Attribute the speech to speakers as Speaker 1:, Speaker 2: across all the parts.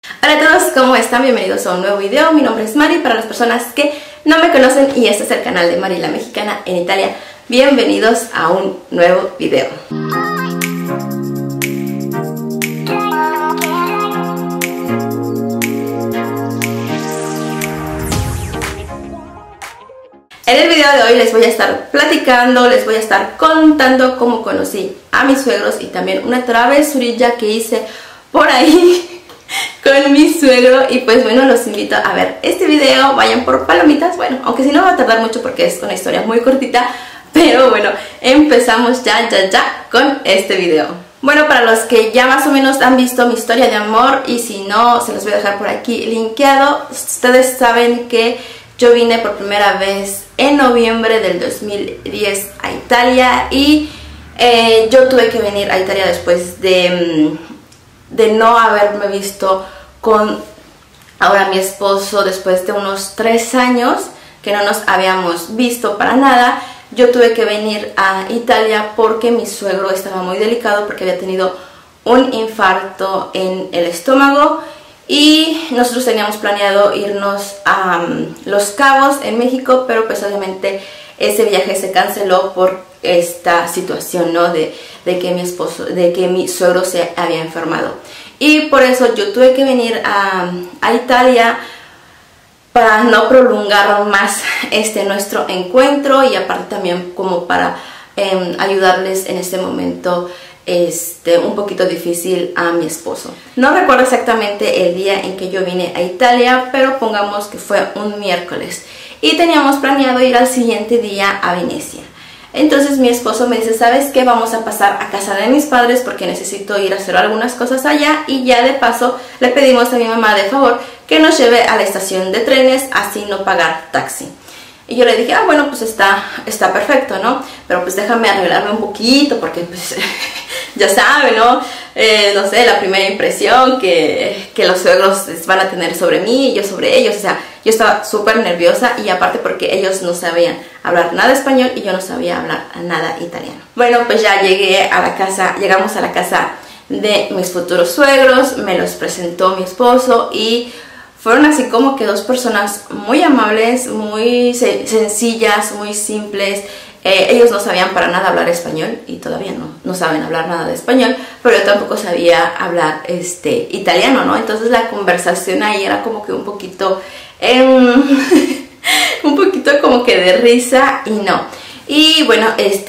Speaker 1: Hola a todos, ¿cómo están? Bienvenidos a un nuevo video. Mi nombre es Mari, para las personas que no me conocen, y este es el canal de Mari la Mexicana en Italia. Bienvenidos a un nuevo video. En el video de hoy les voy a estar platicando, les voy a estar contando cómo conocí a mis suegros y también una travesurilla que hice por ahí con mi suegro. Y pues bueno, los invito a ver este video, vayan por palomitas, bueno, aunque si no va a tardar mucho porque es una historia muy cortita, pero bueno, empezamos ya con este video. Bueno, para los que ya más o menos han visto mi historia de amor, y si no, se los voy a dejar por aquí linkeado. Ustedes saben que yo vine por primera vez en noviembre del 2010 a Italia, y yo tuve que venir a Italia después de no haberme visto con ahora mi esposo. Después de unos 3 años que no nos habíamos visto para nada, yo tuve que venir a Italia porque mi suegro estaba muy delicado, porque había tenido un infarto en el estómago. Y nosotros teníamos planeado irnos a Los Cabos en México, pero pues obviamente ese viaje se canceló por esta situación, ¿no? De que mi suegro se había enfermado. Y por eso yo tuve que venir a Italia para no prolongar más nuestro encuentro, y aparte también como para ayudarles en este momento un poquito difícil a mi esposo. No recuerdo exactamente el día en que yo vine a Italia, pero pongamos que fue un miércoles, y teníamos planeado ir al siguiente día a Venecia. Entonces mi esposo me dice: ¿sabes qué? Vamos a pasar a casa de mis padres porque necesito ir a hacer algunas cosas allá, y ya de paso le pedimos a mi mamá de favor que nos lleve a la estación de trenes, así no pagar taxi. Y yo le dije: ah, bueno, pues está perfecto, ¿no? Pero pues déjame arreglarme un poquito porque pues ya sabe, ¿no? No sé, la primera impresión que los suegros van a tener sobre mí y yo sobre ellos. O sea, yo estaba súper nerviosa, y aparte porque ellos no sabían hablar nada español y yo no sabía hablar nada italiano. Bueno, pues ya llegamos a la casa de mis futuros suegros, me los presentó mi esposo, y fueron así como que dos personas muy amables, muy sencillas, muy simples. Ellos no sabían para nada hablar español, y todavía no saben hablar nada de español, pero yo tampoco sabía hablar italiano, ¿no? Entonces la conversación ahí era como que un poquito un poquito como que de risa, y no. Y bueno,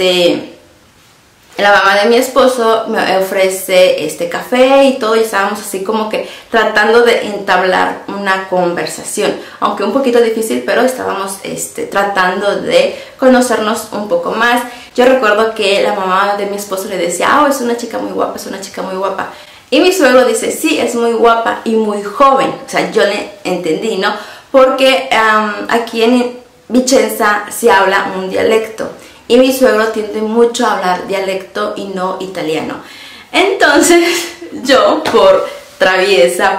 Speaker 1: la mamá de mi esposo me ofrece café y todo, y estábamos así como que tratando de entablar una conversación, aunque un poquito difícil, pero estábamos tratando de conocernos un poco más. Yo recuerdo que la mamá de mi esposo le decía: oh, es una chica muy guapa, es una chica muy guapa. Y mi suegro dice: sí, es muy guapa y muy joven. O sea, yo le entendí, ¿no? Porque aquí en Vicenza se habla un dialecto, y mi suegro tiende mucho a hablar dialecto y no italiano. Entonces yo, por traviesa,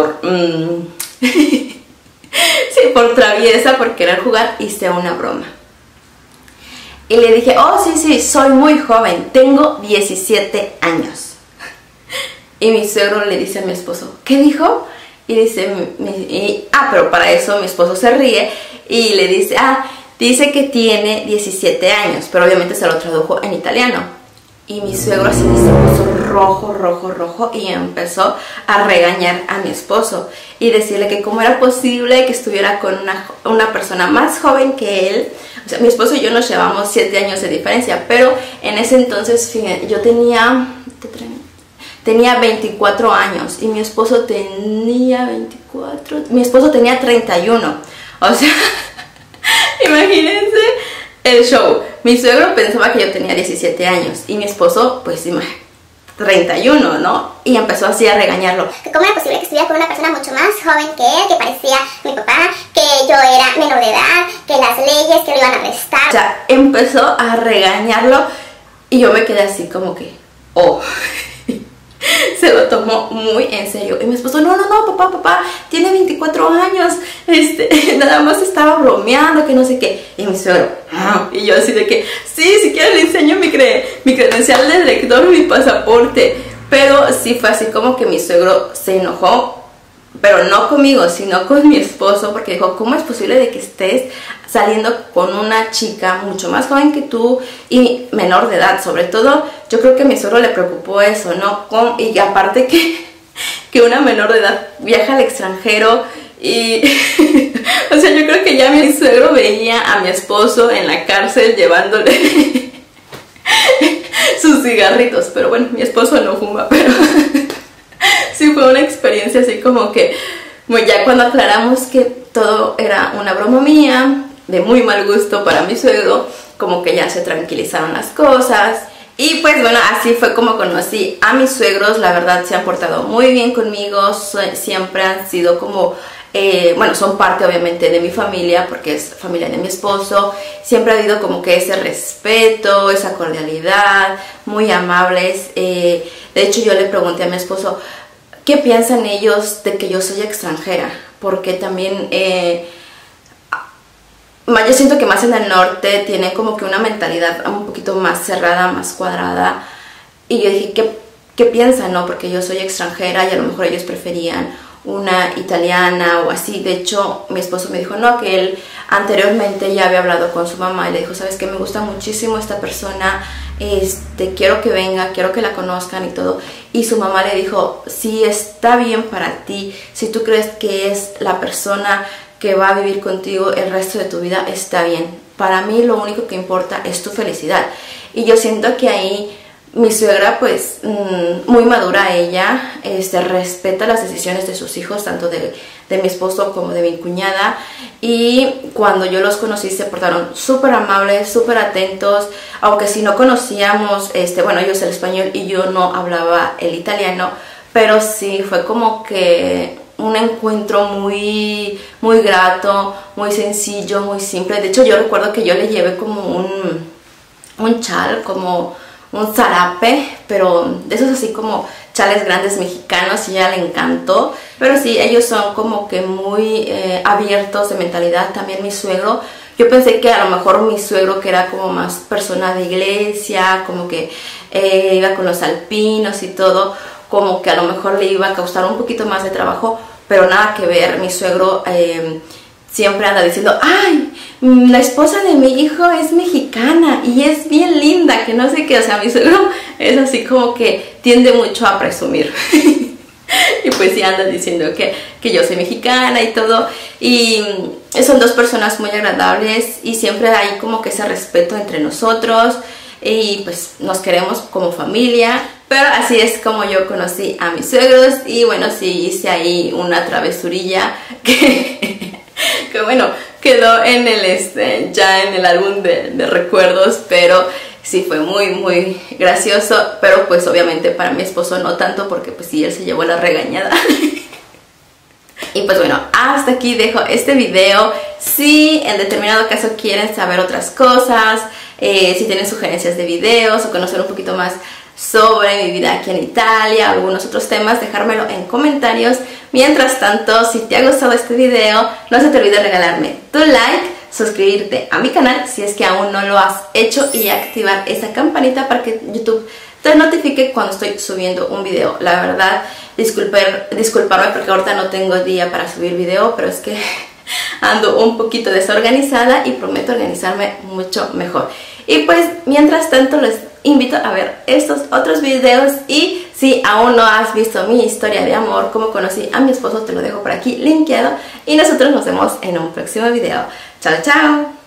Speaker 1: sí, por traviesa, por querer jugar, hice una broma. Y le dije: oh, sí, soy muy joven, tengo 17 años. Y mi suegro le dice a mi esposo: ¿qué dijo? Y dice, pero para eso mi esposo se ríe y le dice: dice que tiene 17 años, pero obviamente se lo tradujo en italiano. Y mi suegro así se puso rojo, y empezó a regañar a mi esposo y decirle que cómo era posible que estuviera con una persona más joven que él. O sea, mi esposo y yo nos llevamos 7 años de diferencia, pero en ese entonces, fíjense, yo tenía 24 años y mi esposo tenía 31. O sea, imagínense el show. Mi suegro pensaba que yo tenía 17 años y mi esposo pues 31, ¿no? Y empezó así a regañarlo.
Speaker 2: ¿Cómo era posible que estuviera con una persona mucho más joven que él, que parecía mi papá, que yo era menor de edad, que las leyes, que lo iban a arrestar?
Speaker 1: O sea, empezó a regañarlo, y yo me quedé así como que, oh. Se lo tomó muy en serio. Y mi esposo: no, papá, tiene 24 años, nada más estaba bromeando, que no sé qué. Y mi suegro, y yo así de que, sí, si quieres le enseño mi credencial de lector, mi pasaporte. Pero sí fue así como que mi suegro se enojó pero no conmigo, sino con mi esposo, porque dijo, ¿cómo es posible de que estés saliendo con una chica mucho más joven que tú y menor de edad? Sobre todo, yo creo que a mi suegro le preocupó eso, ¿no? Y aparte que una menor de edad viaja al extranjero y... o sea, yo creo que ya mi suegro veía a mi esposo en la cárcel llevándole sus cigarritos, pero bueno, mi esposo no fuma, pero... sí fue una experiencia así como que, bueno, ya cuando aclaramos que todo era una broma mía, de muy mal gusto para mi suegro, como que ya se tranquilizaron las cosas. Y pues bueno, así fue como conocí a mis suegros. La verdad se han portado muy bien conmigo, siempre han sido como... bueno, son parte obviamente de mi familia porque es familia de mi esposo. Siempre ha habido como que ese respeto, esa cordialidad, muy amables. De hecho yo le pregunté a mi esposo, ¿qué piensan ellos de que yo soy extranjera? Porque también yo siento que más en el norte tienen como que una mentalidad un poquito más cerrada, más cuadrada. Y yo dije, ¿qué piensan, no? Porque yo soy extranjera y a lo mejor ellos preferían una italiana o así. De hecho, mi esposo me dijo, no, que él anteriormente ya había hablado con su mamá y le dijo, ¿sabes qué? Me gusta muchísimo esta persona, quiero que venga, quiero que la conozcan y todo. Y su mamá le dijo, sí, está bien para ti, si tú crees que es la persona que va a vivir contigo el resto de tu vida, está bien. Para mí lo único que importa es tu felicidad. Y yo siento que ahí mi suegra, pues, muy madura ella, respeta las decisiones de sus hijos, tanto de mi esposo como de mi cuñada. Y cuando yo los conocí se portaron súper amables, súper atentos, aunque si no conocíamos, bueno, ellos el español y yo no hablaba el italiano, pero sí fue como que un encuentro muy grato, muy sencillo, muy simple. De hecho, yo recuerdo que yo le llevé como un chal, como un zarape, pero de esos así como chales grandes mexicanos, y ya le encantó. Pero sí, ellos son como que muy abiertos de mentalidad. También mi suegro, yo pensé que a lo mejor mi suegro, que era como más persona de iglesia, como que iba con los alpinos y todo, como que a lo mejor le iba a causar un poquito más de trabajo, pero nada que ver. Mi suegro siempre anda diciendo, ay, la esposa de mi hijo es mexicana y es bien linda, que no sé qué. O sea, mi suegro es así como que tiende mucho a presumir. Y pues sí anda diciendo que yo soy mexicana y todo. Y son dos personas muy agradables y siempre hay como que ese respeto entre nosotros. Y pues nos queremos como familia. Pero así es como yo conocí a mis suegros. Y bueno, sí hice ahí una travesurilla que bueno, quedó en el ya en el álbum de recuerdos, pero sí fue muy gracioso. Pero pues obviamente para mi esposo no tanto, porque pues sí, él se llevó la regañada. Y pues bueno, hasta aquí dejo este video. Si en determinado caso quieren saber otras cosas, si tienen sugerencias de videos o conocer un poquito más sobre mi vida aquí en Italia, algunos otros temas, dejármelo en comentarios. Mientras tanto, si te ha gustado este video, no se te olvide regalarme tu like, suscribirte a mi canal si es que aún no lo has hecho y activar esa campanita para que YouTube te notifique cuando estoy subiendo un video. La verdad, disculparme porque ahorita no tengo día para subir video, pero es que ando un poquito desorganizada y prometo organizarme mucho mejor. Y pues mientras tanto les invito a ver estos otros videos, y si aún no has visto mi historia de amor, cómo conocí a mi esposo, te lo dejo por aquí linkeado, y nosotros nos vemos en un próximo video. Chao, chao.